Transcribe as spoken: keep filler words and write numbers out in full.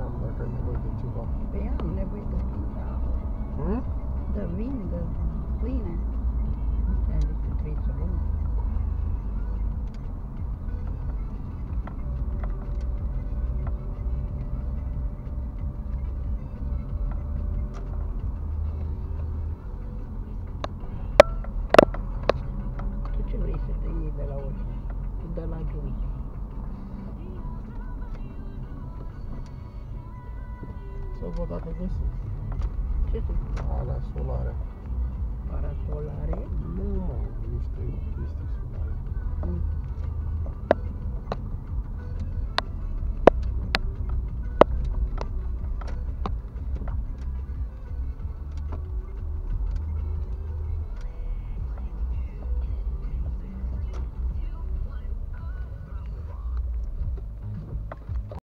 întrebam dacă ai nevoie de ceva. Păi am nevoie de vin, da. Hmm? De vin, de pâine. Ce-am zis că trebuie să luăm. Tu ce vrei să te iei de la ori? De la Giui. Să văd dacă găsim. Ce sunt? Alea solare. Parasolare? Nu, mă, niște chestii solare. Mm.